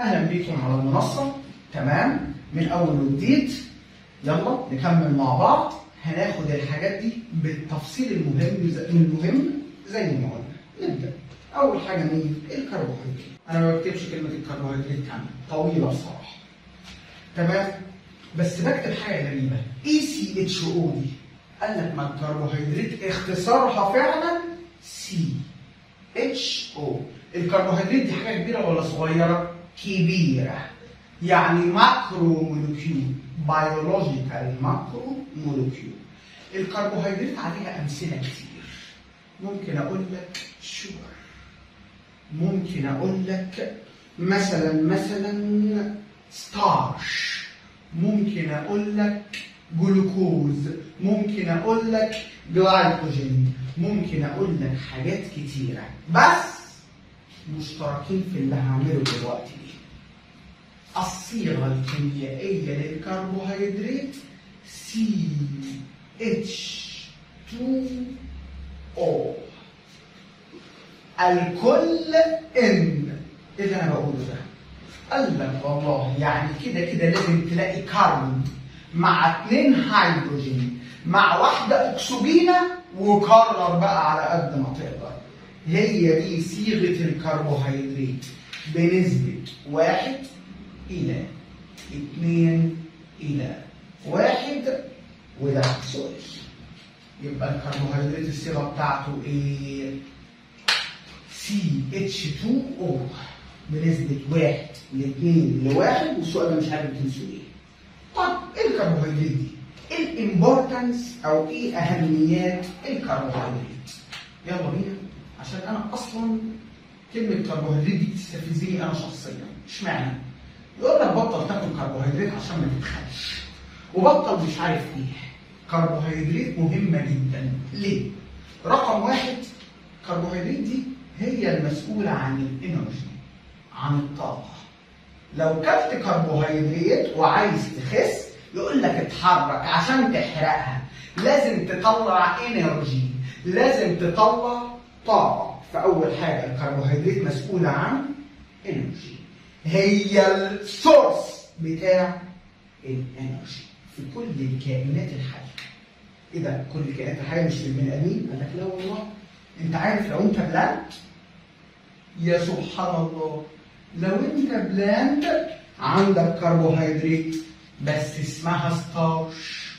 اهلا بيكم على المنصه. تمام، من اول وجديد. يلا نكمل مع بعض. هناخد الحاجات دي بالتفصيل المهم زي ما قلنا. نبدا. اول حاجه مين؟ الكربوهيدرات. انا ما بكتبش كلمه الكربوهيدرات كامله، طويله بصراحه. تمام، بس بكتب حاجه غريبه. ECHO دي قال لك ما الكربوهيدرات اختصارها فعلا CHO. الكربوهيدرات دي حاجه كبيره ولا صغيره؟ كبيره. يعني ماكرو مولكيول، بيولوجيكال ماكرو مولكيول. الكربوهيدرات عليها امثله كتير. ممكن اقول لك شوجر، ممكن اقول لك مثلا ستارش، ممكن اقول لك جلوكوز، ممكن اقول لك جلايكوجين، ممكن اقول لك حاجات كتيره، بس مشتركين في اللي هعمله دلوقتي. الصيغه الكيميائيه للكربوهيدرات CH2O. الكل ان. ايه اللي انا بقوله ده؟ قال لك والله يعني كده لازم تلاقي كربون مع 2 هيدروجين مع واحده اكسجينه، وكرر بقى على قد ما تقدر. هي دي صيغه الكربوهيدرات بنسبه 1:2:1، وده سوري. يبقى الكربوهيدرات الصيغه بتاعته ايه؟ CH2O بنسبة 1:2:1، والسؤال ده مش عارف تنسوا ايه. طب ايه الكربوهيدرات دي؟ ايه الامبورتنس او ايه اهميات الكربوهيدرات؟ يلا بينا، عشان انا اصلا كلمة كربوهيدرات دي بتستفزني انا شخصيا. اشمعنى؟ يقول لك بطل تاكل كربوهيدرات عشان ما تتخنش، وبطل مش عارف ايه. كربوهيدرات مهمة جدا. ليه؟ رقم 1، الكربوهيدرات دي هي المسؤولة عن الانرجي، عن الطاقة. لو كلت كربوهيدرات وعايز تخس يقول لك اتحرك عشان تحرقها، لازم تطلع انرجي، لازم تطلع طاقة. فأول حاجة الكربوهيدرات مسؤولة عن انرجي، هي السورس بتاع الانرجي في كل الكائنات الحية. ايه ده؟ كل الكائنات الحية مش البني آدمين؟ قال لك لا والله. انت عارف لو انت بلانت، يا سبحان الله، لو انت بلانت عندك كربوهيدرات بس اسمها ستارش،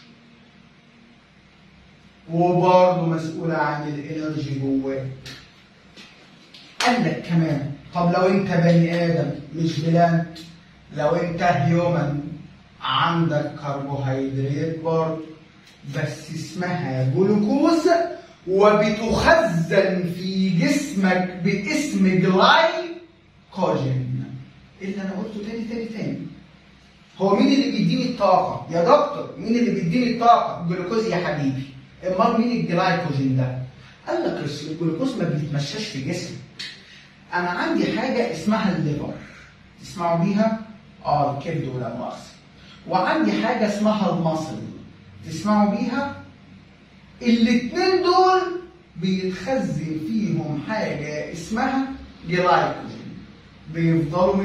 وبرضه مسؤولة عن الانرجي جواك. قال لك كمان طب لو انت بني ادم مش بلانت، لو انت هيومن عندك كربوهيدرات برضه بس اسمها جلوكوز، وبتخزن في جسمك باسم جلايكوجين. اللي انا قلته تاني. هو مين اللي بيديني الطاقة؟ يا دكتور مين اللي بيديني الطاقة؟ الجلوكوز يا حبيبي. امال مين الجلايكوجين ده؟ قال لك الجلوكوز ما بيتمشاش في جسمك. انا عندي حاجة اسمها الليفر، تسمعوا بيها؟ الكبد ولا مؤاخذة. وعندي حاجة اسمها المصل، تسمعوا بيها؟ الاتنين دول بيتخزن فيهم حاجة اسمها جلايكوجين. بيفضلوا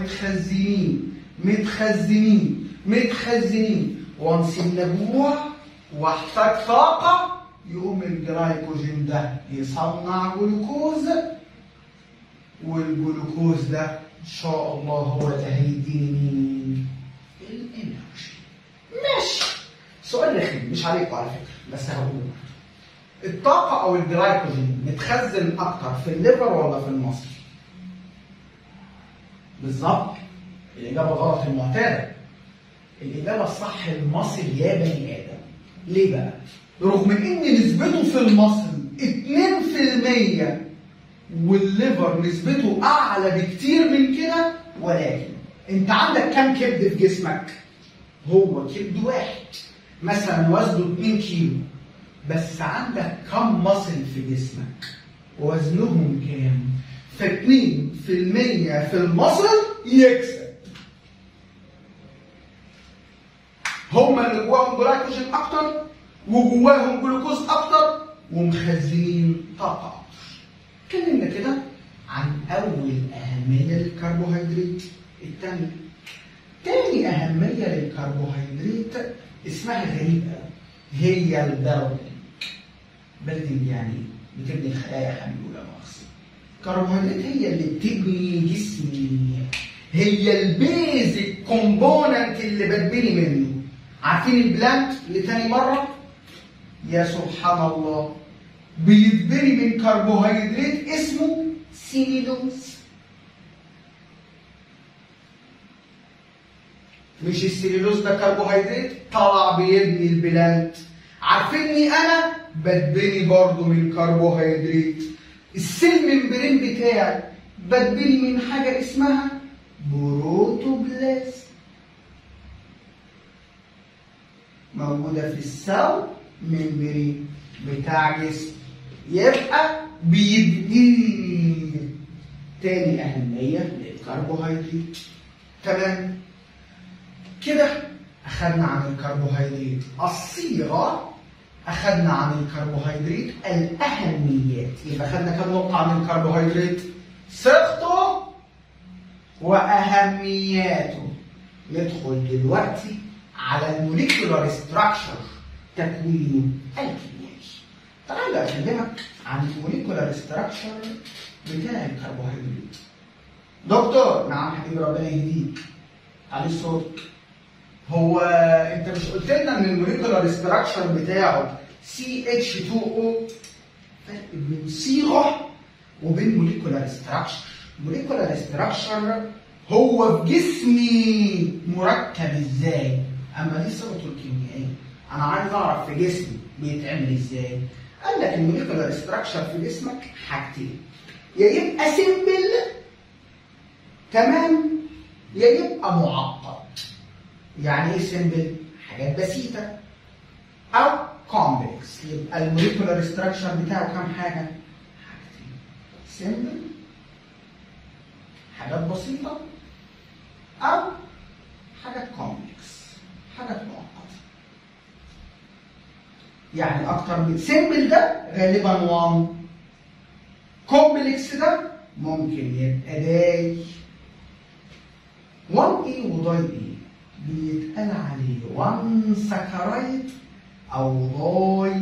متخزنين وانس النجوع واحتاج طاقة، يقوم الجلايكوجين ده يصنع جلوكوز، والجلوكوز ده ان شاء الله هو اللي هيديني الانرجي. ماشي. سؤال رخم مش عليكم على فكرة، بس هقوله. الطاقة أو الجلايكوجين متخزن أكتر في الليفر ولا في المصل؟ بالظبط. الإجابة غلط المعتادة. الإجابة الصح المصل يا بني آدم. ليه بقى؟ رغم إن نسبته في المصل 2% والليفر نسبته أعلى بكتير من كده، ولكن أنت عندك كام كبد في جسمك؟ هو كبد واحد مثلا وزنه 2 كيلو، بس عندك كم مصل في جسمك؟ وزنهم كام؟ ف2% في المصل يكسب. هما اللي جواهم جلايكوجين اكتر، وجواهم جلوكوز اكتر، ومخزنين طاقه اكتر. اتكلمنا كده عن اول اهميه للكربوهيدرات. التانية. تاني أهمية للكربوهيدرات اسمها غريب أوي، هي البيلدينج. بيلدينج يعني بتبني الخلايا يا حبيبي ولا مؤاخذة. الكربوهيدرات هي اللي بتبني جسمي، هي البيزك كومبوننت اللي بتبني منه. عارفين البلانت لتاني مرة؟ يا سبحان الله، بيتبني من كربوهيدرات اسمه سيلولوز. مش السيلولوز ده كربوهيدرات طلع بيبني البلانت. عارفيني انا بتبني برضه من كربوهيدرات. السيل ممبرين بتاعي بتبني من حاجه اسمها بروتوبلازم، موجوده في السيل ممبرين بتاع جسم، يبقى بيبني. تاني اهميه للكربوهيدرات. تمام كده أخذنا عن الكربوهيدرات الصيغة، أخذنا عن الكربوهيدرات الأهميات. يبقى أخذنا كم نقطة عن الكربوهيدرات؟ صيغته وأهمياته. ندخل دلوقتي على الموليكولار ستراكشر، تكوينه الكيميائي. تعالى أكلمك عن الموليكولار ستراكشر بتاع الكربوهيدرات. دكتور، نعم حبيبي ربنا يهديك، عليه الصوت. هو انت مش قلت لنا ان الموليكولار ستراكشر بتاعه CH2O؟ فرق بين صيغه وبين موليكولار ستراكشر. موليكولار ستراكشر هو في جسمي مركب ازاي، اما دي صيغته الكيميائيه. انا عايز اعرف في جسمي بيتعمل ازاي. قال لك الموليكولار ستراكشر في جسمك حاجتين، يا يبقى سيمبل تمام، يا يبقى معقد. يعني ايه سيمبل؟ حاجات بسيطة. أو كومبلكس. يبقى الموليكولار ستراكشر بتاعه كام حاجة؟ حاجتين، سيمبل حاجات بسيطة، أو حاجات كومبلكس حاجات معقدة. يعني أكتر من سيمبل ده غالبا 1، كومبلكس ده ممكن يبقى داي. 1A وداي A بيتقال عليه 1 سكرايد أو داي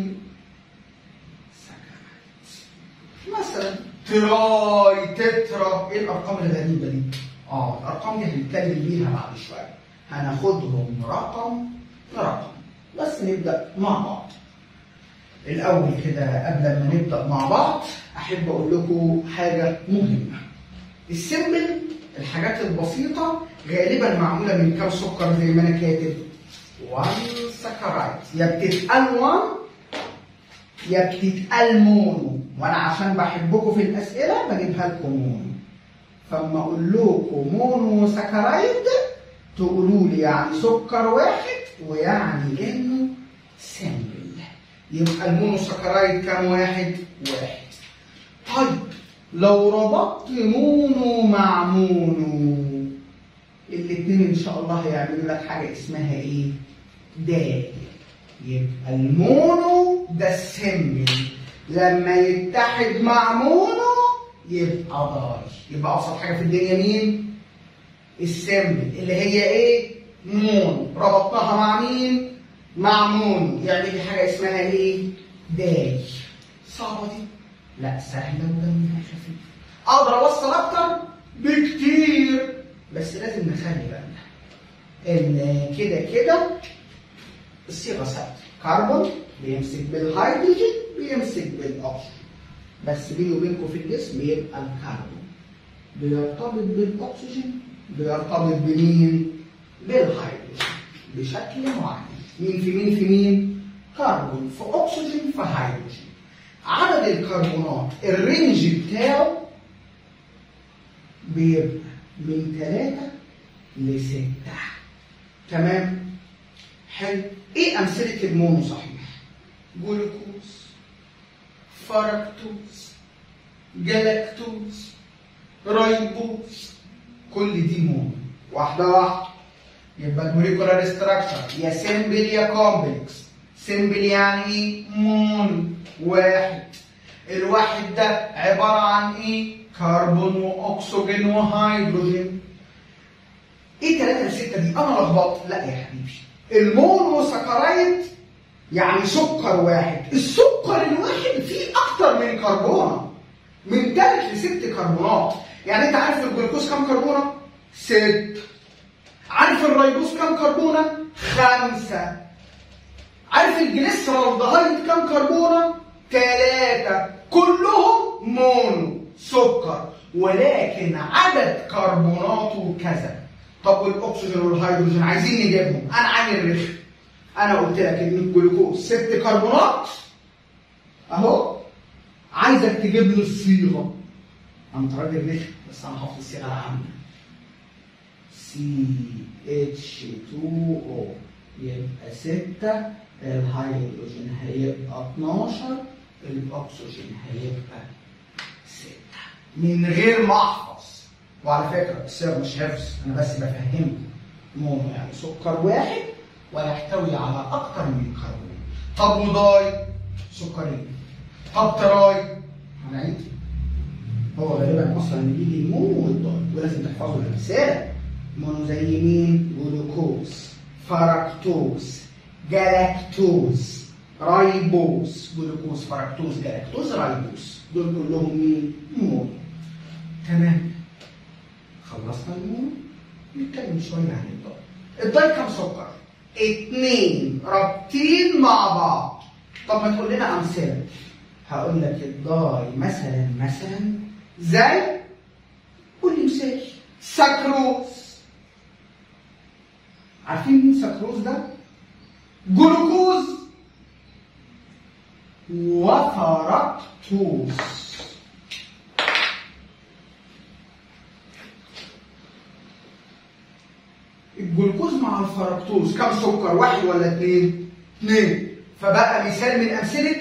سكرايد. مثلا تراي، تترا. إيه الأرقام الغريبة دي؟ الأرقام دي هنتكلم بيها بعد شوية، هناخدهم رقم لرقم. بس نبدأ مع بعض. الأول كده قبل ما نبدأ مع بعض أحب أقول لكم حاجة مهمة. السيمبل الحاجات البسيطة غالبا معمولة من كام سكر زي ما أنا كاتب؟ 1 سكرايد. يا بتتقال 1 يا بتتقال مونو، وأنا عشان بحبكم في الأسئلة بجيبها لكم مونو. فأما أقول لكم مونو سكرايد تقولوا لي يعني سكر واحد ويعني إنه سيمبل. يبقى المونو سكرايد كام واحد؟ واحد. طيب لو ربطت مونو مع مونو، الاثنين ان شاء الله هيعملوا لك حاجه اسمها ايه؟ داي. يبقى المونو ده السيمبل، لما يتحد مع مونو يبقى داي. يبقى ابسط حاجه في الدنيا مين؟ السيمبل اللي هي ايه؟ مونو. ربطناها مع مين؟ مع مونو، يعمل لي حاجه اسمها ايه؟ داي. صعبه دي؟ لا سهله ودمها خفيف. اقدر اوصل اكتر بكتير، بس لازم نخلي بالنا ان كده الصيغه ثابته. كربون بيمسك بالهيدروجين بيمسك بالاكسجين، بس بيني وبينكم في الجسم يبقى الكربون بيرتبط بالاكسجين بيرتبط بمين؟ بالهيدروجين بشكل معين. مين في مين في مين؟ كربون في اكسجين في هيدروجين. عدد الكربونات الرينج بتاعه بيبقى من 3 ل 6. تمام؟ حلو. ايه امثله المونو صحيح؟ جلوكوز، فركتوز، جلاكتوز، رايبوز، كل دي مونو. واحده واحده. يبقى الموليكولار ستراكشر يا سيمبل يا كومبلكس. سيمبل يعني ايه؟ مونو واحد. الواحد ده عباره عن ايه؟ كربون واكسجين وهيدروجين. ايه 3 ل6 دي؟ انا لخبطت. لا يا حبيبي، المونوساكرايد يعني سكر واحد، السكر الواحد فيه اكتر من كربونه، من 3 ل6 كربونات. يعني انت عارف الجلوكوز كام كربونه؟ 6. عارف الريبوز كام كربونه؟ 5. عارف الجليسرالدهايد كام كربونه؟ 3. كلهم مونو سكر، ولكن عدد كربوناته كذا. طب والاكسجين والهيدروجين عايزين نجيبهم، انا عامل رخم. انا قلت لك ان الجلوكوز 6 كربونات اهو، عايزك تجيب لي الصيغه. انت راجل رخم بس انا حافظ الصيغه العامه. CH2O يبقى 6، الهيدروجين هيبقى 12، الاكسجين هيبقى 6 من غير ما احفظ. وعلى فكره الصيغه مش حفظ، انا بس بفهمكم. مونو يعني سكر واحد ويحتوي على اكتر من كربون. طب وداي سكرين. طب تراي هنعيد، هو غالبا اصلا بيجي المونو والداي ولازم تحفظوا الامثله. مونو زي مين؟ جلوكوز، فركتوز، جلاكتوز، رايبوز. جلوكوز، فركتوز، جلاكتوز، رايبوز، دول كلهم مين؟ مونو. تمام، خلصنا المونو، نتكلم شويه عن الداي. الداي كام سكر؟ 2 رابطين مع بعض. طب ما تقول لنا امثله. هقول لك الداي مثلا زي، قول لي مثال. سكروز. عارفين مين سكروز ده؟ جلوكوز وفركتوز. الجلوكوز مع الفركتوز كم سكر؟ 1 ولا 2؟ 2. فبقى مثال من امثله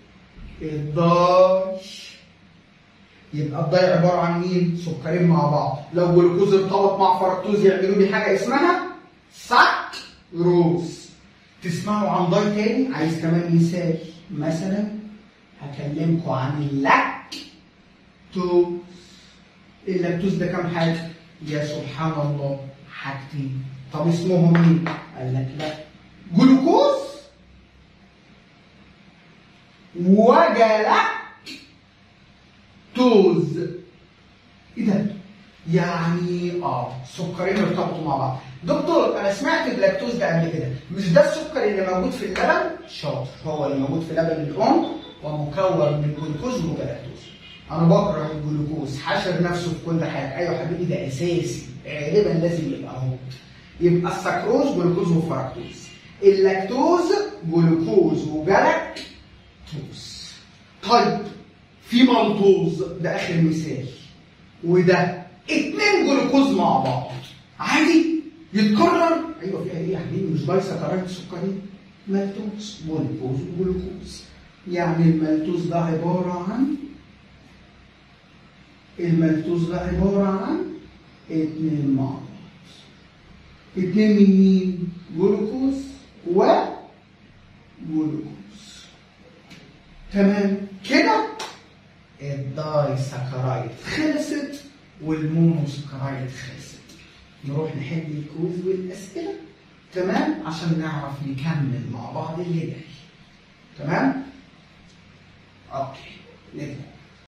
الداي. يبقى الداي عباره عن مين؟ سكرين مع بعض. لو جلوكوز ارتبط مع فركتوز يعملوا لي حاجه اسمها سكروز. تسمعوا عن داي تاني؟ عايز كمان مثال. مثلا هكلمكم عن اللاكتوز. اللاكتوز ده كام حاجه؟ يا سبحان الله، حاجتين. طب اسمهم مين؟ قال لك لا، جلوكوز وجلاكتوز. ايه ده؟ يعني سكرين ارتبطوا مع بعض. دكتور انا سمعت اللاكتوز ده قبل كده، مش ده السكر اللي موجود في اللبن؟ شاطر، هو اللي موجود في لبن الام ومكون من جلوكوز وجلاكتوز. انا بكره الجلوكوز، حاشر نفسه في كل حاجه. ايوه حبيبي، ده اساسي، غالبا لازم يبقى موجود. يبقى السكروز جلوكوز وفركتوز، اللاكتوز جلوكوز وجلاكتوز. طيب في مالتوز، ده اخر مثال، وده 2 جلوكوز مع بعض عادي يتكرر. ايوه فيها ايه يا حبيبي؟ مش بايسكرايد سكرين؟ مالتوز، جلوكوز وجلوكوز. يعني المالتوز ده عباره عن 2 مع بعض. 2 من مين؟ جلوكوز وجلوكوز. تمام كده الداي سكرايد خلصت والمونوسكرايد خلصت. نروح نحل الكويز والاسئله، تمام، عشان نعرف نكمل مع بعض اللي جاي. تمام؟ اوكي، نبدا.